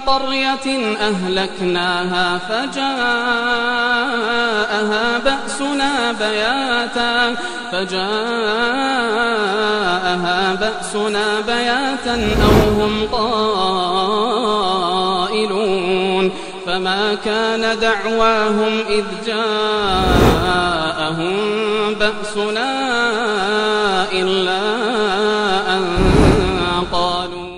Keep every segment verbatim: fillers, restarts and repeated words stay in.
قرية أهلكناها فجاءها بأسنا بياتا فجاءها بأسنا بياتا أو هم قائلون فما كان دعواهم إذ جاءهم بأسنا إلا أن قالوا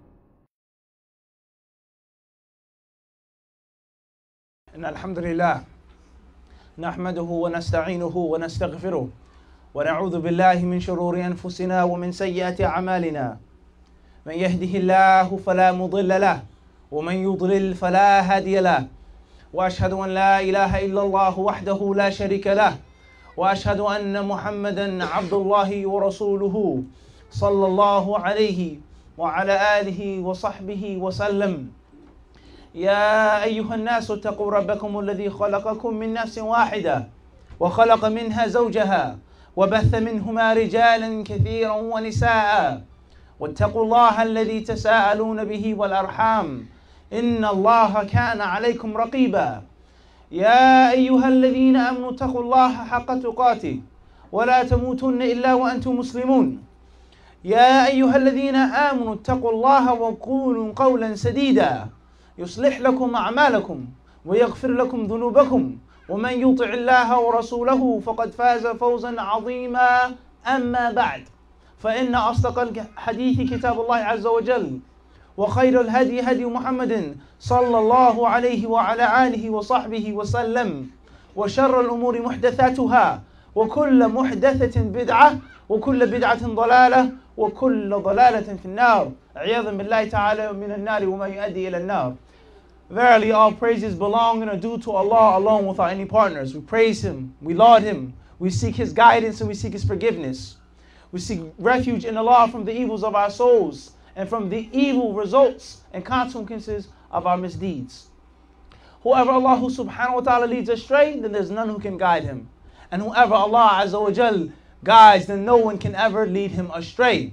إن الحمد لله نحمده ونستعينه ونستغفره ونعوذ بالله من شرور أنفسنا ومن سيئات أعمالنا. من يهده الله فلا مضل له ومن يضلل فلا هادي له، وأشهد أن لا إله إلا الله وحده لا شريك له، وأشهد أن محمدا عبد الله ورسوله صلى الله عليه وعلى آله وصحبه وسلم. يا أيها الناس اتقوا ربكم الذي خلقكم من نفس واحدة وخلق منها زوجها وبث منهما رجالا كثيرا ونساء، واتقوا الله الذي تساءلون به والأرحام إن الله كان عليكم رقيبا. يا أيها الذين آمنوا اتقوا الله حق تقاته ولا تموتن إلا وأنتم مسلمون. يا أيها الذين آمنوا اتقوا الله وقولوا قولا سديدا يصلح لكم أعمالكم ويغفر لكم ذنوبكم، ومن يطع الله ورسوله فقد فاز فوزا عظيما. أما بعد، فإن أصدق الحديث كتاب الله عز وجل، وخير الهدي هدي محمد صلى الله عليه وعلى آله وصحبه وسلم، وشر الأمور محدثاتها، وكل محدثة بدعة، وكل بدعة ضلالة، وكل ضلالة في النار. عياذا بالله تعالى من النار وما يؤدي إلى النار. Verily all praises belong and are due to Allah alone without any partners. We praise Him, we laud Him, we seek His guidance and we seek His forgiveness. We seek refuge in Allah from the evils of our souls and from the evil results and consequences of our misdeeds. Whoever Allah subhanahu wa ta'ala leads astray, then there's none who can guide him. And whoever Allah azza wa jal guides, then no one can ever lead him astray.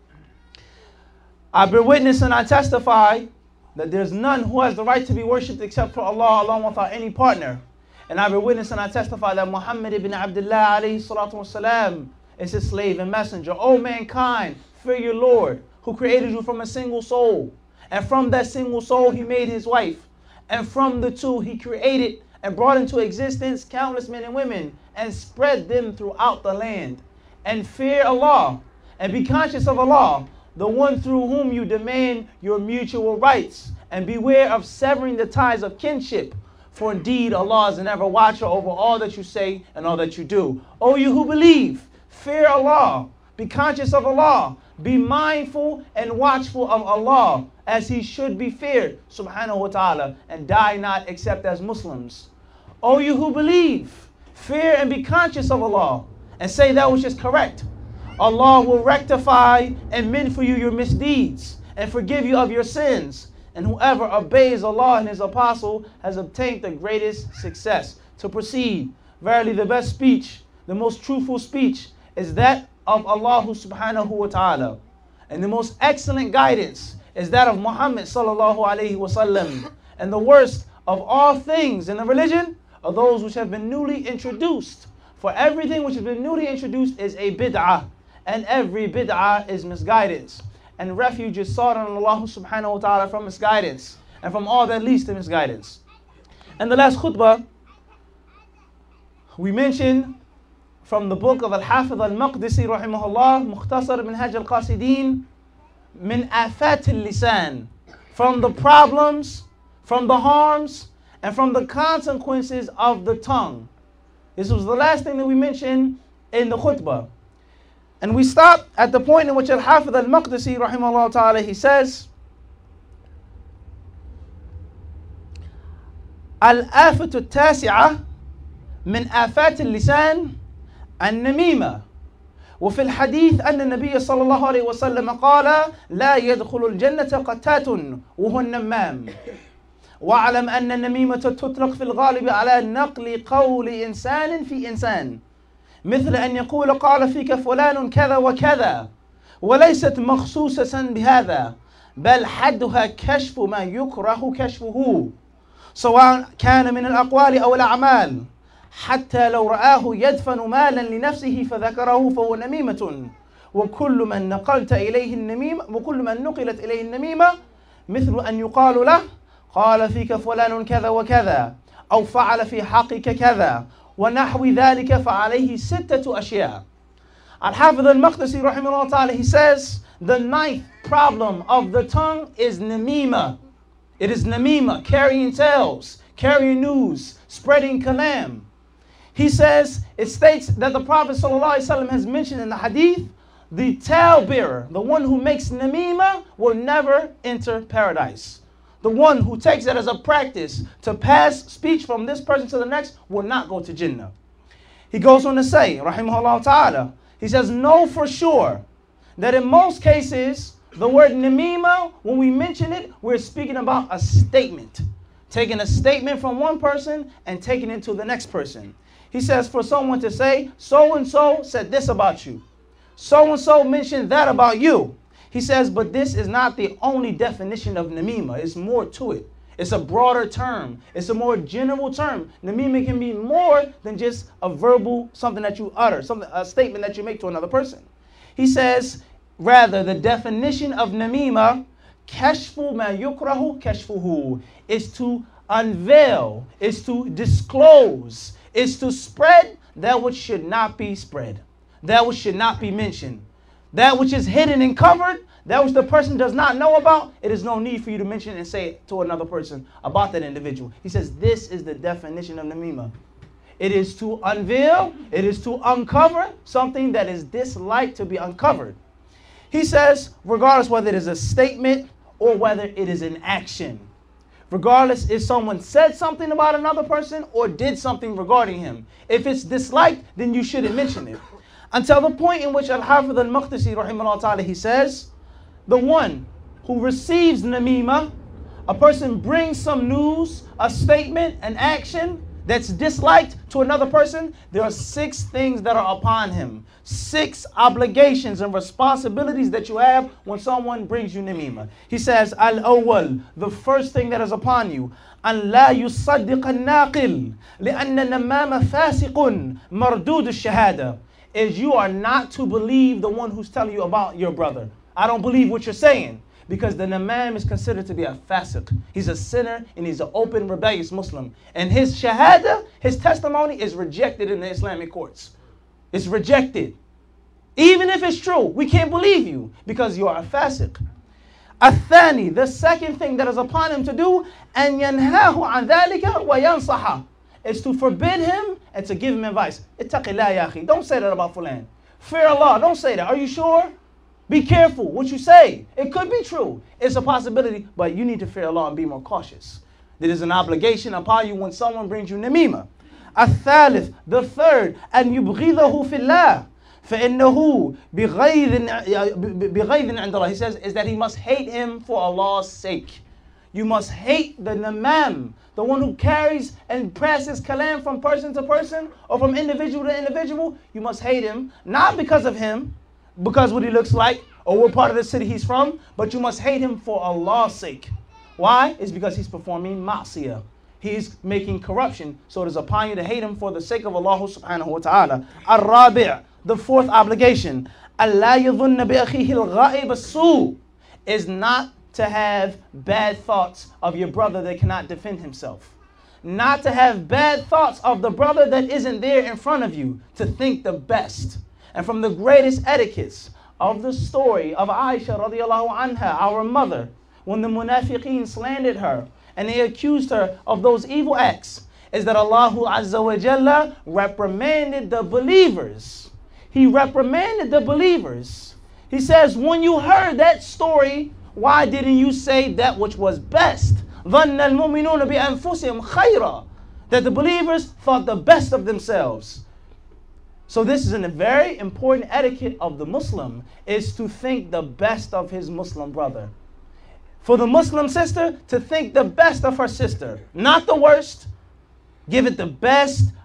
I bear witness and I testify that there's none who has the right to be worshipped except for Allah alone without any partner. And I bear witness and I testify that Muhammad ibn Abdullah alayhi salatu wasalam is his slave and messenger. O mankind, fear your Lord, who created you from a single soul. And from that single soul he made his wife. And from the two he created and brought into existence countless men and women and spread them throughout the land. And fear Allah and be conscious of Allah, the one through whom you demand your mutual rights, and beware of severing the ties of kinship, for indeed Allah is an ever watcher over all that you say and all that you do. O you who believe, fear Allah, be conscious of Allah, be mindful and watchful of Allah as He should be feared subhanahu wa ta'ala, and die not except as Muslims. O you who believe, fear and be conscious of Allah and say that which is correct. Allah will rectify and mend for you your misdeeds and forgive you of your sins. And whoever obeys Allah and His Apostle has obtained the greatest success. To proceed, verily the best speech, the most truthful speech is that of Allah subhanahu wa ta'ala. And the most excellent guidance is that of Muhammad sallallahu alayhi wa sallam. And the worst of all things in the religion are those which have been newly introduced. For everything which has been newly introduced is a bid'ah. And every bid'ah is misguidance. And refuge is sought on Allah subhanahu wa ta'ala from misguidance and from all that leads to misguidance. And the last khutbah, we mentioned from the book of Al-Hafidh Al-Maqdisi rahimahullah, Mukhtasar Minhaj Al-Qasideen, Min Afat Al-Lisan, from the problems, from the harms, and from the consequences of the tongue. This was the last thing that we mentioned in the khutbah. And we stop at the point in which Al-Hafidh Al-Maqdisi rahimahullah ta'ala, he says, Al-Afatu Al-Tasi'ah min Afat Al-Lisan النميمة. وفي الحديث أن النبي صلى الله عليه وسلم قال لا يدخل الجنة قتات وهو النمام. واعلم أن النميمة تطلق في الغالب على نقل قول إنسان في إنسان، مثل أن يقول قال فيك فلان كذا وكذا، وليست مخصوصة بهذا، بل حدها كشف ما يكره كشفه سواء كان من الأقوال أو الأعمال حتى لو رآه يدفن مالا لنفسه فذكره فهو نميمة وكل من نقلت إليه النميمة وكل من نقلت إليه النميمة مثل أن يقال له قال فيك فلان كذا وكذا أو فعل في حقك كذا ونحو ذلك فعليه ستة أشياء. Al-Hafidh al-Maqdisi rahimahullah ta'ala, he says the ninth problem of the tongue is namima. It is namima, carrying tales, carrying news, spreading kalam. He says, it states that the Prophet ﷺ has mentioned in the hadith, the talebearer, the one who makes namima, will never enter paradise. The one who takes it as a practice to pass speech from this person to the next will not go to Jannah. He goes on to say, rahimahullah ta'ala, he says, know for sure that in most cases, the word namima, when we mention it, we're speaking about a statement. Taking a statement from one person and taking it to the next person. He says for someone to say, so-and-so said this about you. So-and-so mentioned that about you. He says, but this is not the only definition of namima. It's more to it. It's a broader term. It's a more general term. Namima can be more than just a verbal, something that you utter, something, a statement that you make to another person. He says, rather, the definition of namima, kashfu ma yukrahu kashfuhu, is to unveil, is to disclose, is to spread that which should not be spread, that which should not be mentioned, that which is hidden and covered, that which the person does not know about. It is no need for you to mention and say it to another person about that individual. He says this is the definition of namima. It is to unveil, it is to uncover something that is disliked to be uncovered. He says, regardless whether it is a statement or whether it is an action, regardless if someone said something about another person or did something regarding him, if it's disliked, then you shouldn't mention it. Until the point in which Al-Hafidh al-Maqdisi rahimahullah ta'ala, he says, the one who receives namima, a person brings some news, a statement, an action that's disliked to another person, there are six things that are upon him. Six obligations and responsibilities that you have when someone brings you namima. He says, Al-awwal, the first thing that is upon you, أن لا يصدق الناقل لأن النمام فاسق مردود الشهادة, is you are not to believe the one who's telling you about your brother. I don't believe what you're saying, because the namam is considered to be a fasiq. He's a sinner and he's an open rebellious Muslim. And his shahada, his testimony is rejected in the Islamic courts. It's rejected. Even if it's true, we can't believe you because you are a fasiq. Athani, the second thing that is upon him to do, أن ينهاه عن ذلك وينصحه, is to forbid him and to give him advice. Ittaqillah ya akhi. Don't say that about fulan. Fear Allah. Don't say that. Are you sure? Be careful what you say. It could be true. It's a possibility, but you need to fear Allah and be more cautious. There is an obligation upon you when someone brings you namima. الثالث, the third, أن يبغضه في الله فإنه بغيظ بغيظ عند الله. He says is that he must hate him for Allah's sake. You must hate the namam, the one who carries and passes kalam from person to person or from individual to individual. You must hate him, not because of him, because what he looks like or what part of the city he's from, but you must hate him for Allah's sake. Why? It's because he's performing ma'siyah. He's making corruption. So it is upon you to hate him for the sake of Allah subhanahu wa ta'ala. Ar-Rabi', the fourth obligation, Allah yadhunna bi akhihi al-gha'ib as-su', is not to have bad thoughts of your brother that cannot defend himself. Not to have bad thoughts of the brother that isn't there in front of you, to think the best. And from the greatest etiquettes of the story of Aisha radiallahu anha, our mother, when the munafiqeen slandered her and they accused her of those evil acts, is that Allah Azza wa Jalla reprimanded the believers. He reprimanded the believers. He says, when you heard that story, why didn't you say that which was best? ظَنَّ الْمُؤْمِنُونَ بِأَنفُسِهِمْ خَيْرًا, that the believers thought the best of themselves. So this is a very important etiquette of the Muslim, is to think the best of his Muslim brother. For the Muslim sister, to think the best of her sister, not the worst. Give it the best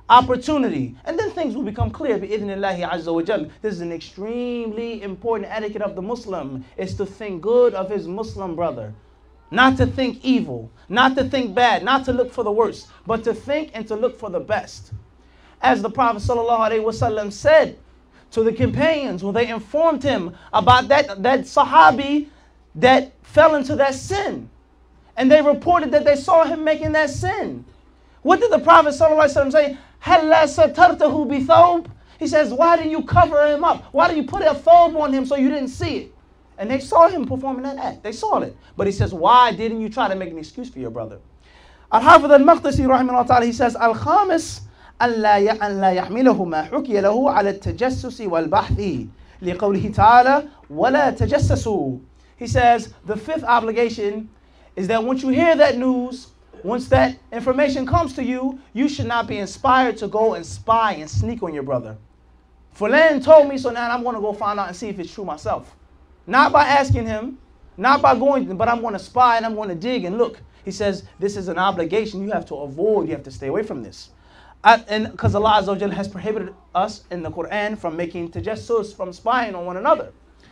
opportunity. And then things will become clear. Bi-idhnillahi azza wa jal. This is an extremely important etiquette of the Muslim, is to think good of his Muslim brother. Not to think evil, not to think bad, not to look for the worst, but to think and to look for the best. As the Prophet sallallahu alaihi wasallam said to the companions when they informed him about that, that Sahabi that fell into that sin. And they reported that they saw him making that sin. What did the Prophet ﷺ say? هَلَّا سَتَرْتَهُ بِثَوْبٍ? He says, why didn't you cover him up? Why did you put a thobe on him so you didn't see it? And they saw him performing that act. They saw it. But he says, why didn't you try to make an excuse for your brother? Al-Hafidh al-Maqdisi rahimahullah ta'ala, he says, Al-Khamis أن لا يحمله ما حكي له على التجسس والبحث لقوله تعالى ولا تجسسوا. He says, the fifth obligation is that once you hear that news, once that information comes to you, you should not be inspired to go and spy and sneak on your brother. Fulan told me, so now I'm going to go find out and see if it's true myself. Not by asking him, not by going, but I'm going to spy and I'm going to dig and look. He says, this is an obligation you have to avoid. You have to stay away from this. I, and because Allah Azza wa Jalla has prohibited us in the Quran from making tajassus, from spying on one another.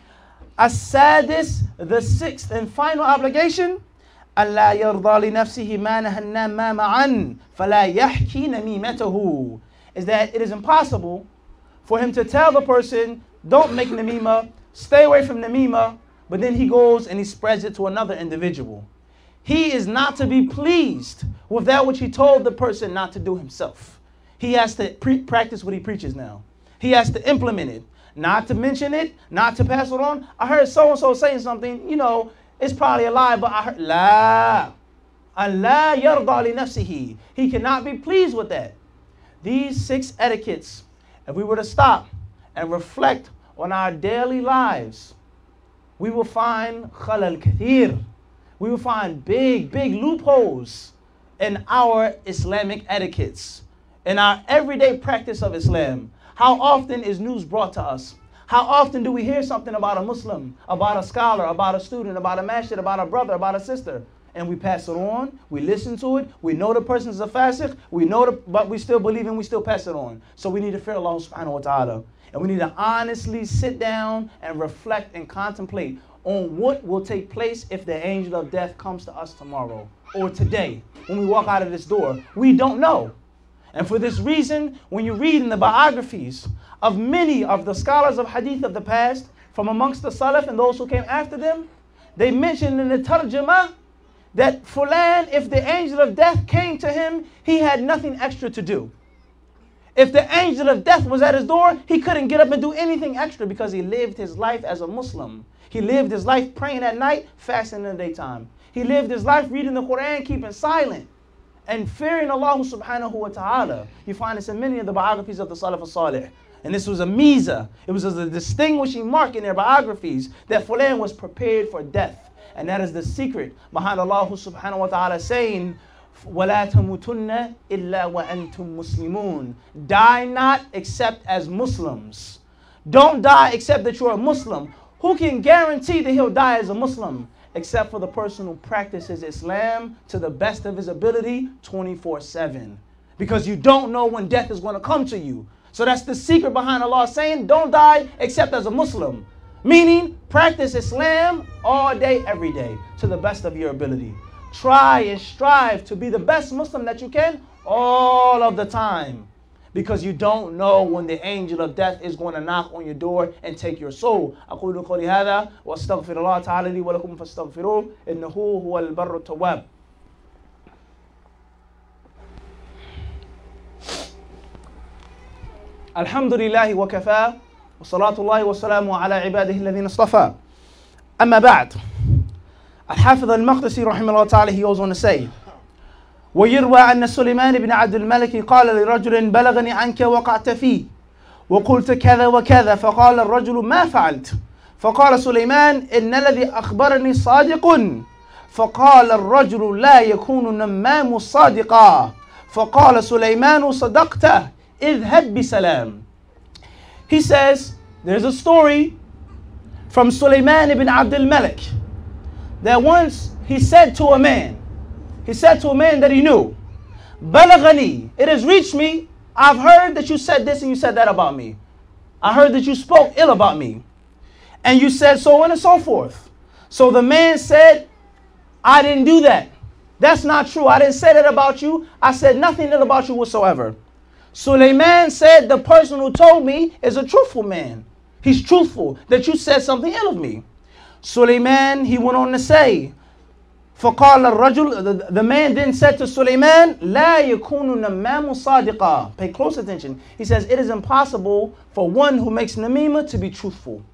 As-sadis, the sixth and final obligation, أَلَّا يَرْضَى لِنَفْسِهِ مَا نَهَى النَّمَّامَ عَنْ فَلَا يَحْكِي نَمِيمَتَهُ. Is that it is impossible for him to tell the person, don't make namima, stay away from namima, but then he goes and he spreads it to another individual. He is not to be pleased with that which he told the person not to do himself. He has to pre practice what he preaches now. He has to implement it. Not to mention it, not to pass it on. I heard so-and-so saying something, you know, it's probably a lie, but I heard, la. Allah yarda li nafsihi. He cannot be pleased with that. These six etiquettes, if we were to stop and reflect on our daily lives, we will find khalal kathir. We will find big, big loopholes in our Islamic etiquettes, in our everyday practice of Islam. How often is news brought to us? How often do we hear something about a Muslim, about a scholar, about a student, about a masjid, about a brother, about a sister, and we pass it on, we listen to it, we know the person is a fasiq, we know the, but we still believe and we still pass it on. So we need to fear Allah subhanahu wa ta'ala. And we need to honestly sit down and reflect and contemplate on what will take place if the angel of death comes to us tomorrow or today when we walk out of this door. We don't know. And for this reason, when you read in the biographies of many of the scholars of hadith of the past, from amongst the Salaf and those who came after them, they mentioned in the tarjamah that Fulan, if the angel of death came to him, he had nothing extra to do. If the angel of death was at his door, he couldn't get up and do anything extra because he lived his life as a Muslim. He lived his life praying at night, fasting in the daytime. He lived his life reading the Quran, keeping silent, and fearing Allah subhanahu wa ta'ala. You find this in many of the biographies of the Salaf al-Salih. And this was a miza. It was a distinguishing mark in their biographies that Fulan was prepared for death. And that is the secret behind Allah subhanahu wa ta'ala saying, وَلَا تَمُوتُنَّ إِلَّا وَأَنْتُمْ مُسْلِمُونَ. Die not except as Muslims. Don't die except that you're a Muslim. Who can guarantee that he'll die as a Muslim? Except for the person who practices Islam to the best of his ability twenty-four seven. Because you don't know when death is going to come to you. So that's the secret behind Allah saying, don't die except as a Muslim. Meaning, practice Islam all day, every day, to the best of your ability. Try and strive to be the best Muslim that you can all of the time. Because you don't know when the angel of death is going to knock on your door and take your soul. أقول قولي هذا وأستغفر الله تعالى لي ولكم فاستغفروه إنه هو البر التواب. الحمد لله وكفى وصلاة الله وسلامه على عباده الذين اصطفى. أما بعد, Al-Hafidh al-Maqdisi rahimahullah ta'ala, he goes on to say, ويروى أن سليمان بن عبد الملك قال لرجل بلغني عنك وقعت فيه وقلت كذا وكذا فقال الرجل ما فعلت فقال سليمان إن الذي أخبرني صادق فقال الرجل لا يكون النمام صادقا فقال سليمان صدقت اذهب بسلام. He says there's a story from Sulaiman ibn Abdul Malik that once he said to a man, He said to a man that he knew, Balaghani, it has reached me I've heard that you said this and you said that about me. I heard that you spoke ill about me. And you said so on and so forth. So the man said, I didn't do that. That's not true. I didn't say that about you. I said nothing ill about you whatsoever. Suleiman said the person who told me is a truthful man. He's truthful that you said something ill of me. Suleiman, he went on to say, فَقَالَ الرَّجُلُ, the, the man then said to Suleiman, لَا يَكُونُ نَمَّامُ صَادِقًا. Pay close attention. He says, it is impossible for one who makes namima to be truthful.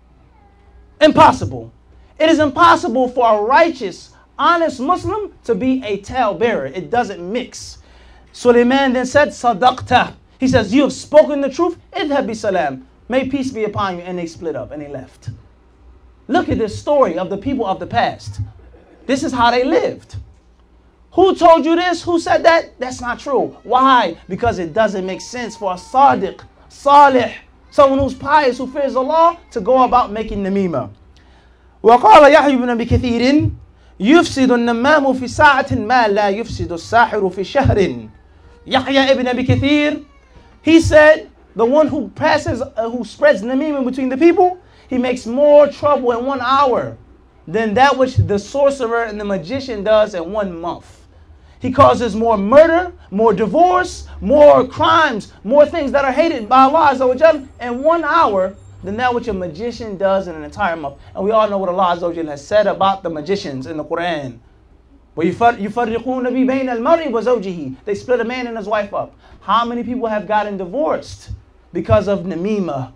Impossible. It is impossible for a righteous, honest Muslim to be a talebearer. It doesn't mix. Suleiman then said, Sadaqta. He says, you have spoken the truth. Idhab bi salam. May peace be upon you. And they split up and they left. Look at this story of the people of the past. This is how they lived. Who told you this? Who said that? That's not true. Why? Because it doesn't make sense for a sadiq, salih, someone who's pious, who fears Allah, to go about making namima. وقال يحيى بن أبي كثير يفسد النمام في ساعة ما لا يفسد الساحر في شهر. Yahya ibn Abi Kathir, he said, the one who passes, uh, who spreads namima between the people, he makes more trouble in one hour than that which the sorcerer and the magician does in one month. He causes more murder, more divorce, more crimes, more things that are hated by Allah Azza wa Jal in one hour than that which a magician does in an entire month. And we all know what Allah Azza wa Jal has said about the magicians in the Quran. يُفَرِّقُونَ بِبَيْنَ الْمَرْءِ وَزَوْجِهِ. They split a man and his wife up. How many people have gotten divorced because of namima?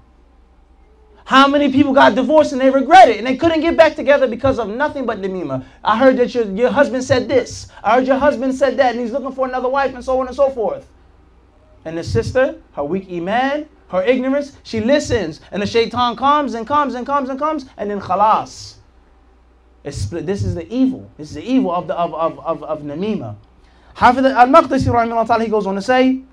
How many people got divorced and they regret it and they couldn't get back together because of nothing but namima? I heard that your, your husband said this. I heard your husband said that and he's looking for another wife and so on and so forth. And the sister, her weak iman, her ignorance, she listens and the shaitan comes and comes and comes and comes and then khalas. It's split. This is the evil. This is the evil of the of of of, of namima. Hafiz al-Maqdisi rahimahullah ta'ala, he goes on to say,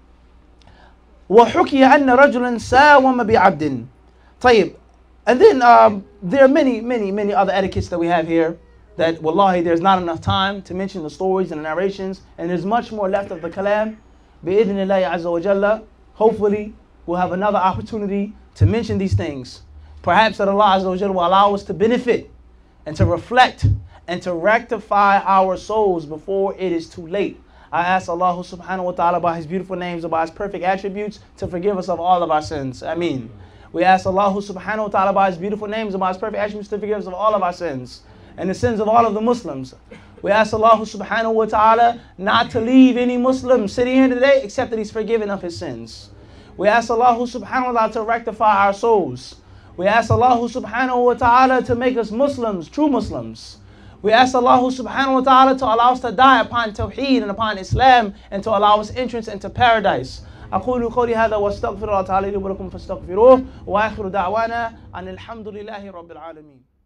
وَحُكِيَ أَنَّ رَجُلًا سَاوَمَ بِعَبْدٍ. طيب. And then um, there are many, many, many other etiquettes that we have here that, wallahi, there's not enough time to mention the stories and the narrations, and there's much more left of the kalam. Bi-idhnillahi azza wa jalla. Hopefully, we'll have another opportunity to mention these things. Perhaps that Allah azza wa jalla will allow us to benefit and to reflect and to rectify our souls before it is too late. I ask Allah subhanahu wa ta'ala by His beautiful names and by His perfect attributes to forgive us of all of our sins. Ameen. We ask Allah subhanahu wa ta'ala by His beautiful names and by His perfect attributes to forgive us of all of our sins and the sins of all of the Muslims. We ask Allah subhanahu wa ta'ala not to leave any Muslim sitting here today except that He's forgiven of his sins. We ask Allah subhanahu wa ta'ala to rectify our souls. We ask Allah subhanahu wa ta'ala to make us Muslims, true Muslims. We ask Allah subhanahu wa ta'ala to allow us to die upon Tawheed and upon Islam and to allow us entrance into paradise. أقول قولي هذا واستغفر الله تعالى لي ولكم فاستغفروه وآخر دعوانا أن الحمد لله رب العالمين.